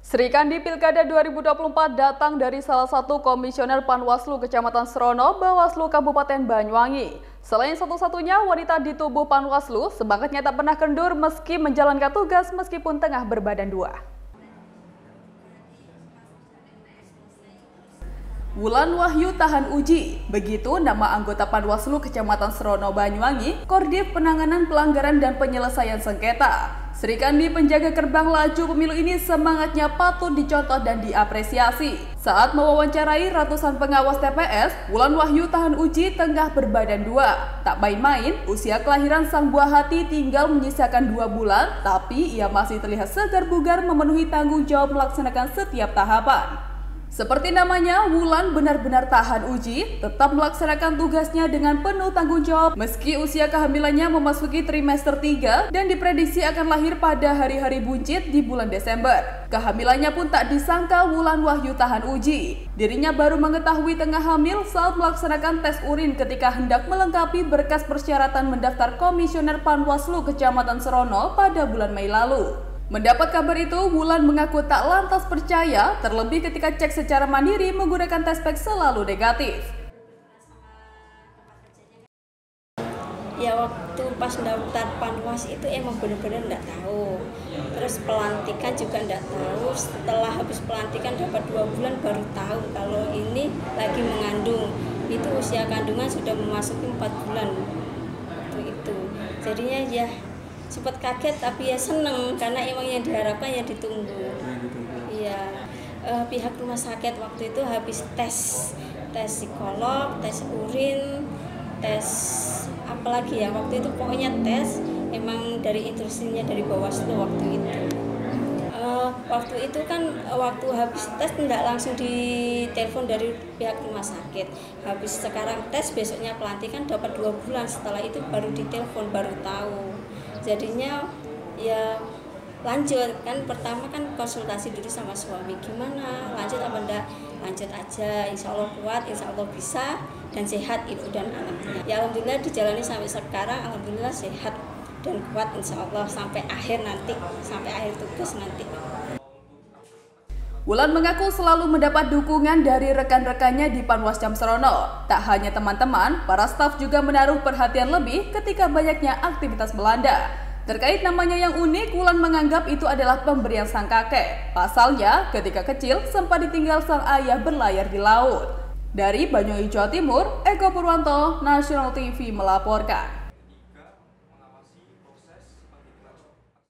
Serikandi Pilkada 2024 datang dari salah satu komisioner Panwaslu Kecamatan Serono, Bawaslu Kabupaten Banyuwangi. Selain satu-satunya wanita di tubuh Panwaslu, semangatnya tak pernah kendur meski menjalankan tugas meskipun tengah berbadan dua. Wulan Wahyu tahan uji, begitu nama anggota Panwaslu Kecamatan Serono Banyuwangi, Koordif Penanganan Pelanggaran dan Penyelesaian Sengketa. Serikandi penjaga gerbang laju pemilu ini semangatnya patut dicontoh dan diapresiasi. Saat mewawancarai ratusan pengawas TPS, Wulan Wahyu tahan uji tengah berbadan dua. Tak main-main, usia kelahiran sang buah hati tinggal menyisakan 2 bulan, tapi ia masih terlihat segar bugar memenuhi tanggung jawab melaksanakan setiap tahapan. Seperti namanya, Wulan benar-benar tahan uji, tetap melaksanakan tugasnya dengan penuh tanggung jawab meski usia kehamilannya memasuki trimester 3 dan diprediksi akan lahir pada hari-hari buncit di bulan Desember. Kehamilannya pun tak disangka Wulan Wahyu tahan uji. Dirinya baru mengetahui tengah hamil saat melaksanakan tes urin ketika hendak melengkapi berkas persyaratan mendaftar komisioner Panwaslu Kecamatan Serono pada bulan Mei lalu. Mendapat kabar itu, Wulan mengaku tak lantas percaya, terlebih ketika cek secara mandiri menggunakan tes pack selalu negatif. Ya waktu pas daftar Panwas itu emang benar-benar nggak tahu. Terus pelantikan juga nggak tahu. Setelah habis pelantikan dapat 2 bulan baru tahu kalau ini lagi mengandung. Itu usia kandungan sudah memasuki 4 bulan. Itu. Jadinya ya sempat kaget tapi ya seneng karena emang yang diharapkan yang ditunggu. Iya, pihak rumah sakit waktu itu habis tes psikolog, tes urin, tes apalagi ya waktu itu pokoknya tes emang dari instruksinya dari Bawaslu waktu itu. Waktu itu kan waktu habis tes tidak langsung ditelepon dari pihak rumah sakit. Habis sekarang tes besoknya pelantikan dapat 2 bulan, setelah itu baru ditelepon baru tahu. Jadinya ya lanjut kan, pertama kan konsultasi dulu sama suami gimana lanjut apa enggak, lanjut aja, insya Allah kuat, insya Allah bisa dan sehat ibu dan anaknya. Ya alhamdulillah dijalani sampai sekarang, alhamdulillah sehat dan kuat insya Allah sampai akhir tugas nanti. Wulan mengaku selalu mendapat dukungan dari rekan-rekannya di Panwascam Serono. Tak hanya teman-teman, para staf juga menaruh perhatian lebih ketika banyaknya aktivitas Belanda. Terkait namanya yang unik, Wulan menganggap itu adalah pemberian sang kakek. Pasalnya, ketika kecil sempat ditinggal sang ayah berlayar di laut. Dari Banyuwangi, Jawa Timur, Eko Purwanto, Nasional TV melaporkan.